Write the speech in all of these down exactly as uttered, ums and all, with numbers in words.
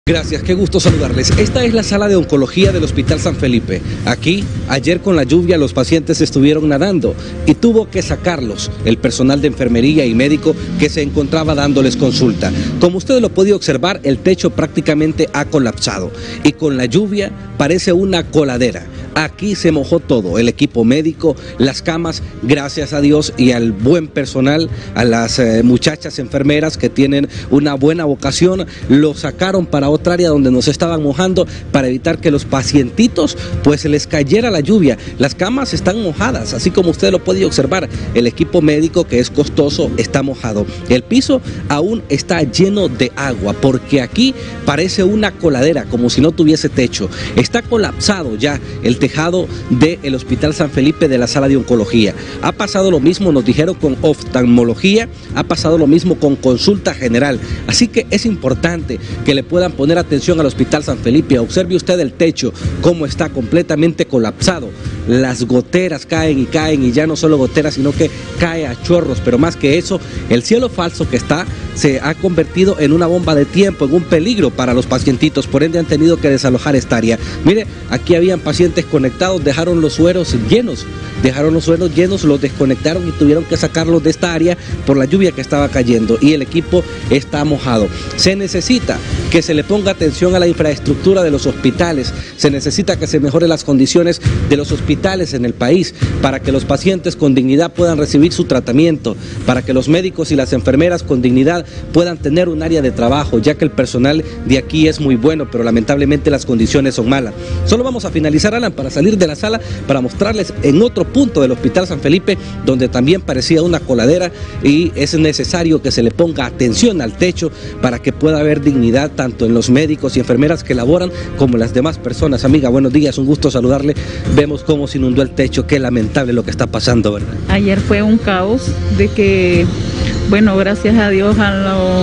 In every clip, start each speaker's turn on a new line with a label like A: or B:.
A: Gracias, qué gusto saludarles. Esta es la sala de oncología del Hospital San Felipe. Aquí, ayer con la lluvia, los pacientes estuvieron nadando y tuvo que sacarlos el personal de enfermería y médico que se encontraba dándoles consulta. Como ustedes lo pueden observar, el techo prácticamente ha colapsado y con la lluvia parece una coladera. Aquí se mojó todo, el equipo médico, las camas, gracias a Dios y al buen personal, a las eh, muchachas enfermeras que tienen una buena vocación, lo sacaron para otra área donde nos estaban mojando para evitar que los pacientitos pues se les cayera la lluvia. Las camas están mojadas, así como usted lo puede observar, el equipo médico, que es costoso, está mojado. El piso aún está lleno de agua porque aquí parece una coladera, como si no tuviese techo. Está colapsado ya el tejado del Hospital San Felipe de la sala de oncología. Ha pasado lo mismo, nos dijeron, con oftalmología, ha pasado lo mismo con consulta general. Así que es importante que le puedan poner atención al Hospital San Felipe. Observe usted el techo, cómo está completamente colapsado. Las goteras caen y caen, y ya no solo goteras, sino que cae a chorros, pero más que eso, el cielo falso que está se ha convertido en una bomba de tiempo, en un peligro para los pacientitos, por ende han tenido que desalojar esta área. Mire, aquí habían pacientes conectados, dejaron los sueros llenos, dejaron los sueros llenos, los desconectaron y tuvieron que sacarlos de esta área por la lluvia que estaba cayendo, y el equipo está mojado. Se necesita que se le ponga atención a la infraestructura de los hospitales, se necesita que se mejoren las condiciones de los hospitales en el país para que los pacientes con dignidad puedan recibir su tratamiento, para que los médicos y las enfermeras con dignidad puedan tener un área de trabajo, ya que el personal de aquí es muy bueno, pero lamentablemente las condiciones son malas. Solo vamos a finalizar, Alan, para salir de la sala, para mostrarles en otro punto del Hospital San Felipe, donde también parecía una coladera, y es necesario que se le ponga atención al techo para que pueda haber dignidad tanto en los médicos y enfermeras que laboran como en las demás personas. Amiga, buenos días, un gusto saludarle. Vemos cómo se inundó el techo, qué lamentable lo que está pasando, ¿verdad?
B: Ayer fue un caos de que, bueno, gracias a Dios, a, lo,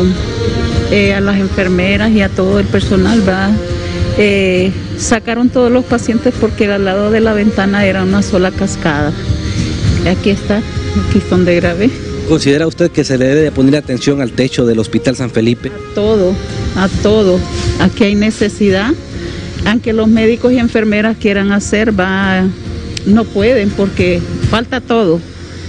B: eh, a las enfermeras y a todo el personal, ¿va? Eh, sacaron todos los pacientes porque al lado de la ventana era una sola cascada. Aquí está, aquí es donde grabé.
A: ¿Considera usted que se le debe de poner atención al techo del Hospital San Felipe?
B: A todo, a todo. Aquí hay necesidad. Aunque los médicos y enfermeras quieran hacer, va, no pueden porque falta todo.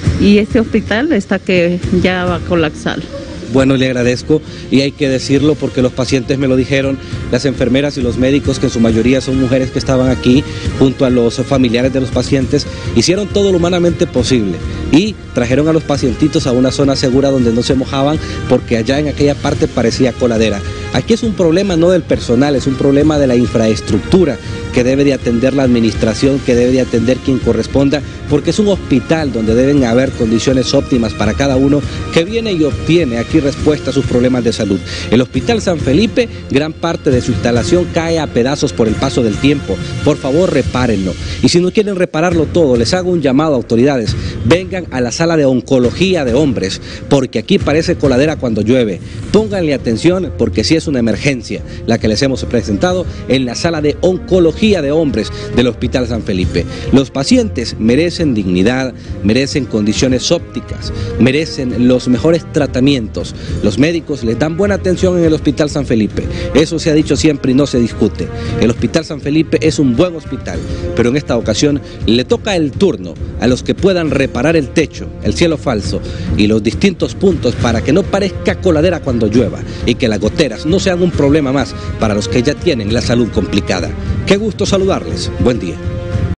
B: Y este hospital está que ya va a colapsar.
A: Bueno, le agradezco, y hay que decirlo porque los pacientes me lo dijeron, las enfermeras y los médicos, que en su mayoría son mujeres que estaban aquí junto a los familiares de los pacientes, hicieron todo lo humanamente posible y trajeron a los pacientitos a una zona segura donde no se mojaban, porque allá en aquella parte parecía coladera. Aquí es un problema no del personal, es un problema de la infraestructura que debe de atender la administración, que debe de atender quien corresponda, porque es un hospital donde deben haber condiciones óptimas para cada uno que viene y obtiene aquí respuesta a sus problemas de salud. El Hospital San Felipe, gran parte de su instalación cae a pedazos por el paso del tiempo. Por favor, repárenlo. Y si no quieren repararlo todo, les hago un llamado a autoridades. Vengan a la sala de oncología de hombres, porque aquí parece coladera cuando llueve. Pónganle atención, porque sí es una emergencia la que les hemos presentado en la sala de oncología de hombres del Hospital San Felipe. Los pacientes merecen dignidad, merecen condiciones ópticas, merecen los mejores tratamientos. Los médicos les dan buena atención en el Hospital San Felipe. Eso se ha dicho siempre y no se discute. El Hospital San Felipe es un buen hospital, pero en esta ocasión le toca el turno a los que puedan reparar el techo, el cielo falso y los distintos puntos para que no parezca coladera cuando llueva y que las goteras no sean un problema más para los que ya tienen la salud complicada. Qué gusto saludarles. Buen día.